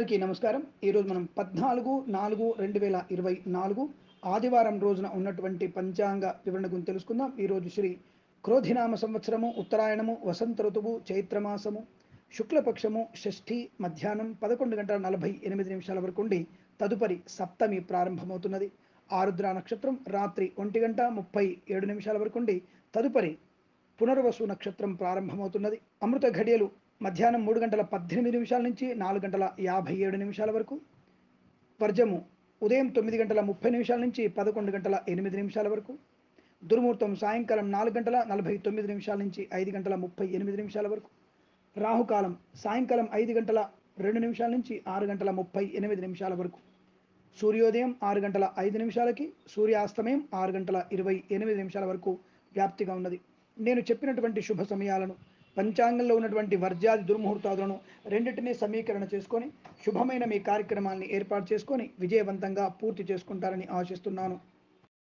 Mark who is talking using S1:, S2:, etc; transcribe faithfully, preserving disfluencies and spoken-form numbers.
S1: అందరికీ నమస్కారం. ఈరోజు మనం పద్నాలుగు నాలుగు రెండు వేల ఇరవై నాలుగు ఆదివారం రోజున ఉన్నటువంటి పంచాంగ వివరణ గురించి తెలుసుకుందాం. ఈరోజు శ్రీ క్రోధినామ సంవత్సరము, ఉత్తరాయణము, వసంత ఋతువు, చైత్రమాసము, శుక్లపక్షము, షష్ఠి మధ్యాహ్నం పదకొండు గంటల నలభై ఎనిమిది నిమిషాల వరకు ఉండి తదుపరి సప్తమి ప్రారంభమవుతున్నది. ఆరుద్ర నక్షత్రం రాత్రి ఒంటి గంట ముప్పై ఏడు నిమిషాల వరకు ఉండి తదుపరి పునర్వసు నక్షత్రం ప్రారంభమవుతున్నది. అమృత ఘడియలు మధ్యాహ్నం మూడు గంటల పద్దెనిమిది నిమిషాల నుంచి నాలుగు గంటల యాభై ఏడు నిమిషాల వరకు, వర్జము ఉదయం తొమ్మిది గంటల ముప్పై నిమిషాల నుంచి పదకొండు గంటల ఎనిమిది నిమిషాల వరకు, దుర్ముహూర్తం సాయంకాలం నాలుగు గంటల నలభై తొమ్మిది నిమిషాల నుంచి ఐదు గంటల ముప్పై ఎనిమిది నిమిషాల వరకు, రాహుకాలం సాయంకాలం ఐదు గంటల రెండు నిమిషాల నుంచి ఆరు గంటల ముప్పై ఎనిమిది నిమిషాల వరకు, సూర్యోదయం ఆరు గంటల ఐదు నిమిషాలకి, సూర్యాస్తమయం ఆరు గంటల ఇరవై ఎనిమిది నిమిషాల వరకు వ్యాప్తిగా ఉన్నది. నేను చెప్పినటువంటి శుభ సమయాలను, పంచాంగంలో ఉన్నటువంటి వర్జాది దుర్ముహూర్తాలను రెండింటినీ సమీకరణ చేసుకొని శుభమైన మీ కార్యక్రమాన్ని ఏర్పాటు చేసుకొని విజయవంతంగా పూర్తి చేసుకుంటారని ఆశిస్తున్నాను.